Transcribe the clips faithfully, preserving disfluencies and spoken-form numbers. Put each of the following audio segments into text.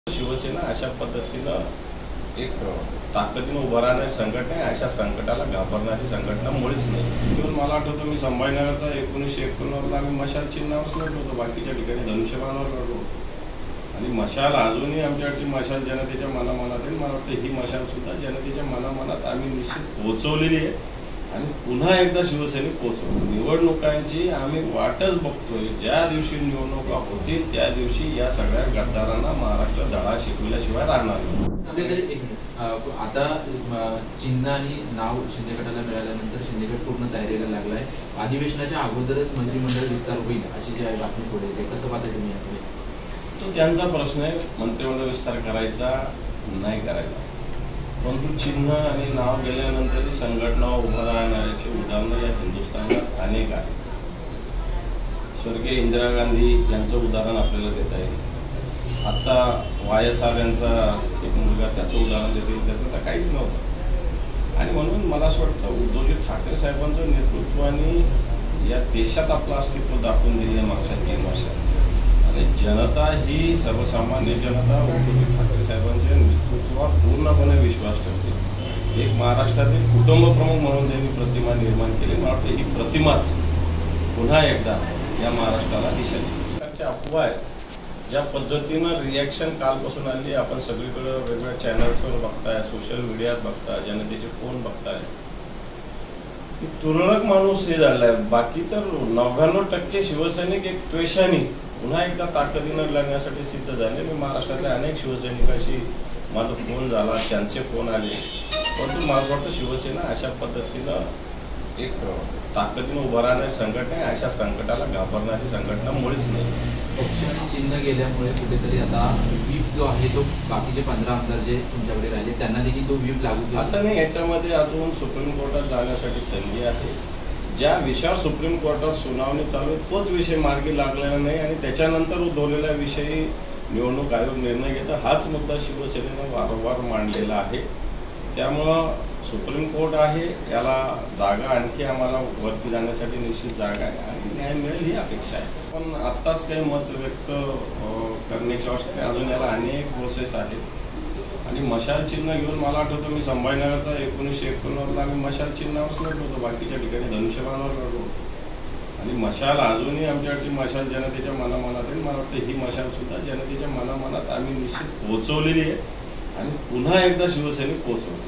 शिवसेना अशा पद्धतीनं एक ताकदीनं उभं राहणारी संघटना आहे. अशा संकटाला घाबरणारी संघटना मुळीच नाही. किंवा मला आठवतं मी संभाजीनगरचा एकोणीसशे एकोणनव्वदला आम्ही मशाल चिन्हावरच लढलो होतो, बाकीच्या ठिकाणी धनुष्यबाणावर लढलो. आणि मशाल अजूनही आमच्याकडची मशाल जनतेच्या मनामनात आहे. मला वाटतं ही मशाल सुद्धा जनतेच्या मनामनात आम्ही निश्चित पोहोचवलेली आहे आणि पुन्हा एकदा शिवसैनिक पोहोचवतो. निवडणुकांची आम्ही वाटच बघतोय. ज्या दिवशी निवडणुका होतील त्या दिवशी या सगळ्या गद्दारांना महाराष्ट्र धडा शिकविल्याशिवाय राहणार नाही. आता चिन्ह आणि नाव शिंदे गटाला मिळाल्यानंतर शिंदे गट पूर्ण तयारीला लागलाय. अधिवेशनाच्या अगोदरच मंत्रिमंडळ विस्तार होईल अशी जी आहे बातमी पुढे येते, कसं पाहता तुम्ही याकडे? तो त्यांचा प्रश्न आहे, मंत्रिमंडळ विस्तार करायचा नाही करायचा. परंतु चिन्ह आणि नाव गेल्यानंतर संघटना उभं राहणाऱ्याची उदाहरणं या हिंदुस्थानात अनेक आहेत. स्वर्गीय इंदिरा गांधी यांचं उदाहरण आपल्याला देता येईल. आता वाय एस आर यांचा एक मुलगा त्याचं उदाहरण देता येईल. त्याचं तर काहीच नव्हतं. आणि म्हणून मला असं वाटतं उद्धवजी ठाकरे साहेबांचं नेतृत्वाने या देशात आपलं अस्तित्व दाखवून दिली आहे मागच्या तीन वर्षात. आणि जनता ही सर्वसामान्य जनता उद्धवजी ठाकरे साहेबांच्या नेतृत्वावर पूर्णपणे विश्वास ठेवते. एक महाराष्ट्रातील कुटुंब प्रमुख म्हणून त्यांनी प्रतिमा निर्माण केली. मला वाटतं ही प्रतिमाच पुन्हा एकदा या महाराष्ट्राला दिशा देईल. प्रकारच्या अफवा आहेत. ज्या पद्धतीनं रिॲक्शन कालपासून आली, आपण सगळीकडे वेगवेगळ्या चॅनल्सवर बघताय, सोशल मीडियात बघताय, जनतेचे फोन बघताय. तुरळक माणूस हे झाला आहे. बाकी तर नव्याण्णव टक्के शिवसैनिक एक त्वेषाने पुन्हा एकदा ताकदीनं लढण्यासाठी सिद्ध झाले. मी महाराष्ट्रातल्या अनेक शिवसैनिकांशी माझा फोन झाला, त्यांचे फोन आले. परंतु मला असं वाटतं शिवसेना अशा पद्धतीनं एक ताकदीनं उभं राहणारी संघटना आहे. अशा संकटाला घाबरणारी संघटना मुळीच नाही. पक्ष आणि चिन्ह गेल्यामुळे कुठेतरी आता व्हीप जो आहे तो बाकीचे पंधरा आमदार जे तुमच्याकडे राहिले त्यांना देखील तो व्हीप लागू केला असं नाही. याच्यामध्ये अजून सुप्रीम कोर्टात जाण्यासाठी संधी आहे. ज्या विषयावर सुप्रीम कोर्टात सुनावणी चालू आहे तोच विषय मार्गी लागलेला नाही आणि त्याच्यानंतर उद्भवलेल्या विषयी निवडणूक आयोग निर्णय घेतो. हाच मुद्दा शिवसेनेनं वारंवार मांडलेला आहे. त्यामुळं सुप्रीम कोर्ट आहे, याला जागा आणखी आम्हाला वरती जाण्यासाठी निश्चित जागा आहे आणि न्याय मिळेल ही अपेक्षा आहे. पण आत्ताच काही मत व्यक्त करण्याची आवश्यकता, अजून याला अनेक प्रोसेस आहेत. आणि मशाल चिन्ह घेऊन मला आठवतं मी संभाजीनगरचा एकोणीसशे एकोणनव्वदला आम्ही मशाल चिन्हावरच लढलो होतो, बाकीच्या ठिकाणी धनुष्यबाणावर लढलो. आणि मशाल अजूनही आमच्याकडची मशाल जनतेच्या मनामनात आहे. मला वाटतं ही मशाल सुद्धा जनतेच्या मनामनात आम्ही निश्चित पोहोचवलेली आहे आणि पुन्हा एकदा शिवसैनिक पोहोचवतो.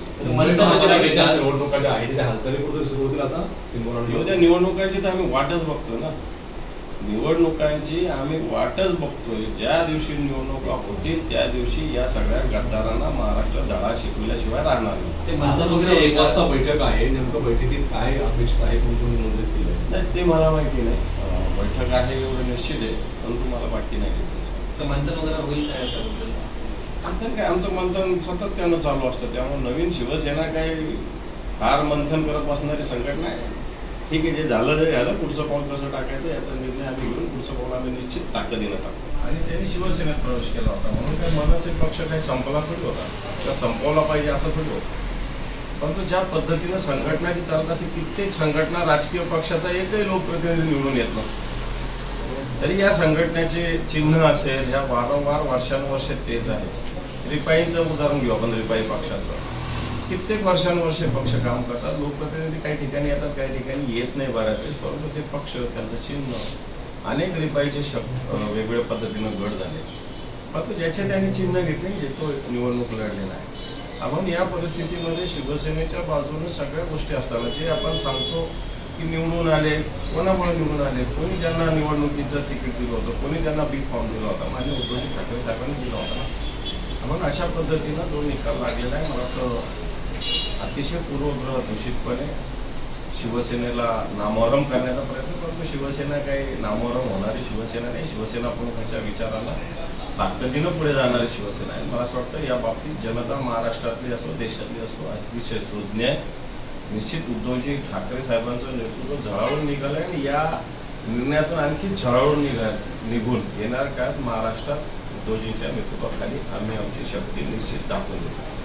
उद्या निवडणुकांची तर आम्ही वाटच बघतो ना. निवडणुकांची आम्ही वाटच बघतोय. ज्या दिवशी निवडणुका होतील त्या दिवशी या सगळ्या गद्दारांना महाराष्ट्र धडा शिकविल्याशिवाय राहणार नाही. ते मंथन वगैरे एक वाजता बैठक आहे, नेमकं बैठकीत काय अपेक्षा आहे, कोण कोणी नोंदणी केली नाही ते मला माहिती नाही. बैठक आहे एवढं निश्चित आहे, परंतु मला बाकी नाही. मंथन वगैरे होईल काय? मंथन काय आमचं मंथन सातत्यानं चालू असतं. त्यामुळे नवीन शिवसेना काही फार मंथन करत बसणारी संघटना आहे. ठीक आहे, जे झालं ते झालं. पुढचं पाऊल कसं टाकायचं याचा निर्णय आम्ही घेऊन पुढचं पाऊल आम्ही निश्चित ताकदीनं टाकतो. आणि त्यांनी शिवसेनेत प्रवेश केला होता म्हणून काही मनसे पक्ष काही संपला थोडी होता किंवा संपवला पाहिजे असं थोडी होतं. परंतु ज्या पद्धतीनं संघटनाची चालत असते, कित्येक संघटना राजकीय पक्षाचा एकही लोकप्रतिनिधी निवडून येत नसतो. तरी या संघटनेचे चिन्ह असेल, ह्या वारंवार वर्षानुवर्ष तेच आहे. रिपाईंचं उदाहरण घेऊ आपण. रिपाई पक्षाचं कित्येक वर्षानुवर्षे पक्ष काम करतात. लोकप्रतिनिधी काही ठिकाणी येतात, काही ठिकाणी येत नाही बऱ्याच वेळेस. परंतु ते पक्ष, त्यांचं चिन्ह, अनेक रिपाईचे शब्द वेगवेगळ्या पद्धतीनं गट झाले. परंतु ज्याचे त्यांनी चिन्ह घेतले जे तो निवडणूक लढलेला आहे. आपण या परिस्थितीमध्ये शिवसेनेच्या बाजूने सगळ्या गोष्टी असताना जे आपण सांगतो की निवडून आले, कोणामुळे निवडून आले, कोणी त्यांना निवडणुकीचं तिकीट दिलं होतं, कोणी त्यांना बी फॉर्म दिला होता, माननीय उद्धवजी ठाकरे साहेबांनी दिला होता. म्हणून अशा पद्धतीनं जो निकाल लागलेला आहे, मला वाटतं अतिशय पूर्वग्रह दूषितपणे शिवसेनेला नामोहरम करण्याचा प्रयत्न करतो. शिवसेना काही नामोहरम होणारी शिवसेना नाही. शिवसेना प्रमुखाच्या विचाराला ताकदीनं पुढे जाणारी शिवसेना आहे. मला असं वाटतं या बाबतीत जनता महाराष्ट्रातली असो, देशातली असो, अतिशय सुज्ञ आहे. निश्चित उद्धवजी ठाकरे साहेबांचं नेतृत्व झळाळून निघालं आहे आणि या निर्णयातून आणखी झळाळून निघा निघून येणार काळात महाराष्ट्रात उद्धवजींच्या नेतृत्वाखाली आम्ही आमची शक्ती निश्चित दाखवून देतो.